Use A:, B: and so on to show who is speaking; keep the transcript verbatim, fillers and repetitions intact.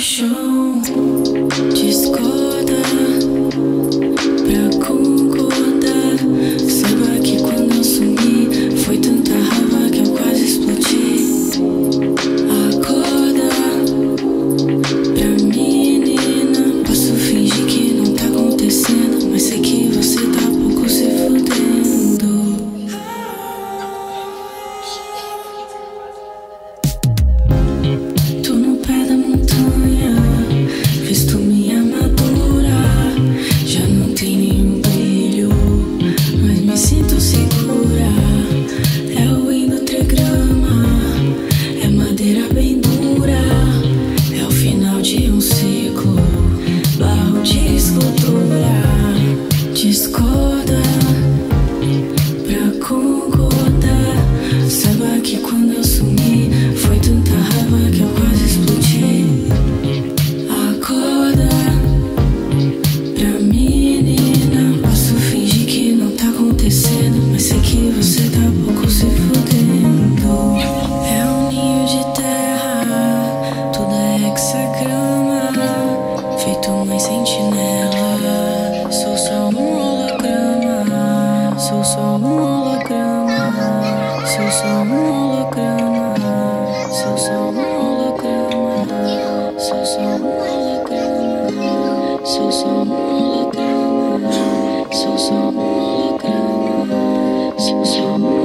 A: chão. Discorda pra concordar. Saiba que quando eu sumi foi tanta raiva que eu quase explodi. Acorda pra menina. Posso fingir que não tá acontecendo, mas sei que você tá pouco se fudendo. Tô no pé da montanha, visto minha armadura. Já não tem nenhum brilho, mas me sinto segura. É o hidrotegrama, é madeira bem dura. É o final de um ciclo, barro de escultura. Discorda pra concordar. Saiba que quando eu sumi foi tanta raiva que eu quase explodi. Acorda pra menina. Posso fingir que não tá acontecendo, mas sei que você tá pouco se fudendo. É um ninho de terra, tudo é hexagrama, feito uma sentinela. Sou só um holograma, sou só um holograma, sou só um holograma, sou só um holograma, sou só um holograma, sou só um holograma, sou só um holograma, sou só um